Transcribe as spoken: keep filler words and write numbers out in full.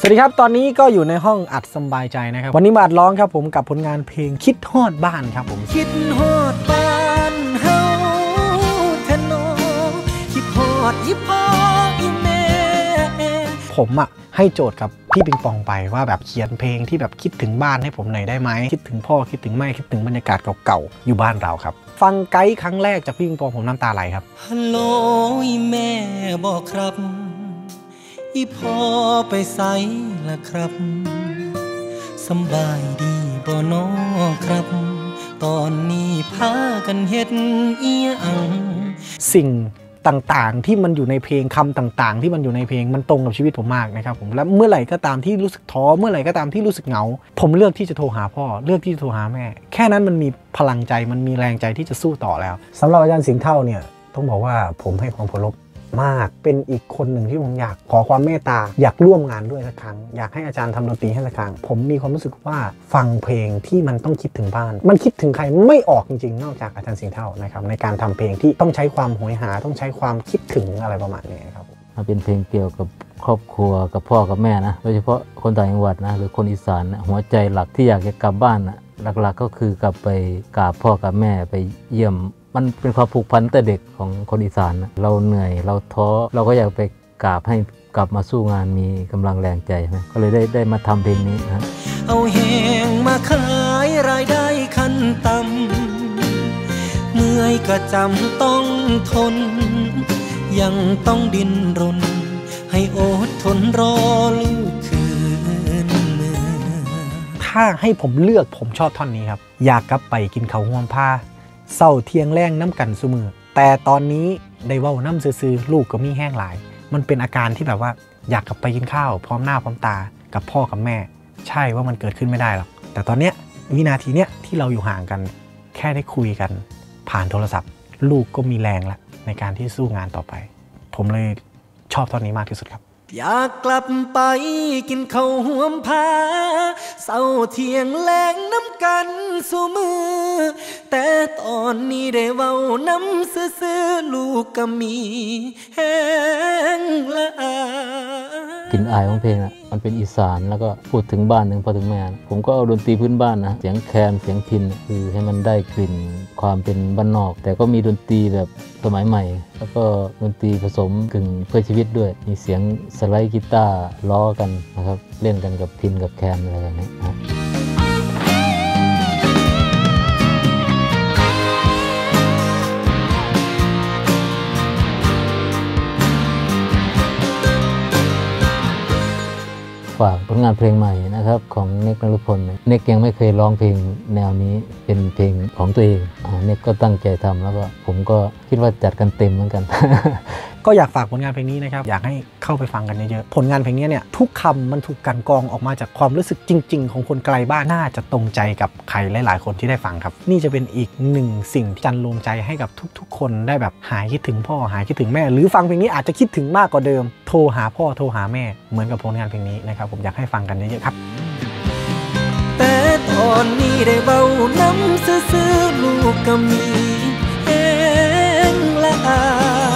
สวัสดีครับตอนนี้ก็อยู่ในห้องอัดสบายใจนะครับวันนี้มาอัดร้องครับผมกับผลงานเพลงคิดฮอดบ้านครับผมคิดฮอดบ้านเฮาทะโนคิดฮอดอีพ่ออีแม่ผมอ่ะให้โจทย์กับพี่ปิงปองไปว่าแบบเขียนเพลงที่แบบคิดถึงบ้านให้ผมหน่อยได้ไหมคิดถึงพ่อคิดถึงแม่คิดถึงบรรยากาศเก่าๆอยู่บ้านเราครับฟังไกด์ครั้งแรกจากพี่ปิงปองผมน้ำตาไหลครับฮัลโหลแม่บอกครับอีพ่อไปไสล่ะครับสบายดีบ่น้อครับตอนนี้พากันเฮ็ดอีหยังสิ่งต่างๆที่มันอยู่ในเพลงคำต่างๆที่มันอยู่ในเพลงมันตรงกับชีวิตผมมากนะครับผมและเมื่อไหร่ก็ตามที่รู้สึกท้อเมื่อไหร่ก็ตามที่รู้สึกเหงาผมเลือกที่จะโทรหาพ่อเลือกที่จะโทรหาแม่แค่นั้นมันมีพลังใจมันมีแรงใจที่จะสู้ต่อแล้วสำหรับอาจารย์สิงห์เท่าเนี่ยต้องบอกว่าผมให้ความเคารพมากเป็นอีกคนหนึ่งที่ผมอยากขอความเมตตาอยากร่วมงานด้วยสักครั้งอยากให้อาจารย์ทำดนตรีให้สักครั้งผมมีความรู้สึกว่าฟังเพลงที่มันต้องคิดถึงบ้านมันคิดถึงใครไม่ออกจริงๆนอกจากอาจารย์สิงห์เท่านะครับในการทำเพลงที่ต้องใช้ความโหยหาต้องใช้ความคิดถึงอะไรประมาณนี้ครับมันเป็นเพลงเกี่ยวกับครอบครัวกับพ่อกับแม่นะโดยเฉพาะคนต่างจังหวัดนะหรือคนอีสานนะหัวใจหลักที่อยากจะกลับบ้านนะหลักๆก็คือกลับไปกราบพ่อกับแม่ไปเยี่ยมมันเป็นความผูกพันแต่เด็กของคนอีสานนะเราเหนื่อยเราท้อเราก็อยากไปกราบให้กลับมาสู้งานมีกำลังแรงใจนะก็เลยได้ได้มาทำเพลงนี้นะเอาแหงมาขายรายได้ขั้นต่ำเมื่อยก็จำต้องทนยังต้องดิ้นรนให้อดทนรอลูกคืนถ้าให้ผมเลือกผมชอบท่อนนี้ครับอยากกลับไปกินข้าวห่วมผ้าเศร้าเที่ยงแรงน้ำกันซุมือแต่ตอนนี้ได้เว้าน้ำซื่อๆลูกก็มีแห้งหลายมันเป็นอาการที่แบบว่าอยากกลับไปกินข้าวพร้อมหน้าพร้อมตากับพ่อกับแม่ใช่ว่ามันเกิดขึ้นไม่ได้หรอกแต่ตอนเนี้ยวินาทีเนี้ยที่เราอยู่ห่างกันแค่ได้คุยกันผ่านโทรศัพท์ลูกก็มีแรงแล้วในการที่สู้งานต่อไปผมเลยชอบท่อนนี้มากที่สุดครับอยากกลับไปกินข้าวห่วมผ้าเศร้าเที่ยงแรงน้ำกันสู่มือแต่ตอนนี้ได้เว้าน้ำซื่อๆลูกก็มีแห้งละอากลิ่นอายของเพลงอ่ะมันเป็นอีสานแล้วก็พูดถึงบ้านถึงพ่อถึงแม่ผมก็เอาดนตรีพื้นบ้านนะเสียงแคนเสียงพิณคือให้มันได้กลิ่นความเป็นบ้านนอกแต่ก็มีดนตรีแบบสมัยใหม่แล้วก็ดนตรีผสมกึ่งเพื่อชีวิตด้วยมีเสียงสไลด์กีตาร์ล้อกันนะครับเล่นกันกับพิณกับแคนอะไรแบบนี้นะฝากผลงานเพลงใหม่นะครับของเนก นฤพลเนกยังไม่เคยร้องเพลงแนวนี้เป็นเพลงของตัวเองเนกก็ตั้งใจทำแล้วก็ผมก็คิดว่าจัดกันเต็มเหมือนกัน ก็อยากฝากผลงานเพลงนี้นะครับอยากให้เข้าไปฟังกันเยอะๆผลงานเพลงนี้เนี่ยทุกคำมันถูกกันกรองออกมาจากความรู้สึกจริงๆของคนไกลบ้านน่าจะตรงใจกับใครหลายๆคนที่ได้ฟังครับนี่จะเป็นอีกหนึ่งสิ่งที่จันรวมใจให้กับทุกๆคนได้แบบหายคิดถึงพ่อหายคิดถึงแม่หรือฟังเพลงนี้อาจจะคิดถึงมากกว่าเดิมโทรหาพ่อโทรหาแม่เหมือนกับผลงานเพลงนี้นะครับผมอยากให้ฟังกันเยอะๆครับแต่ตอนนี้ได้เบาน้ำซื่อๆลูกก็มีแห้งละอา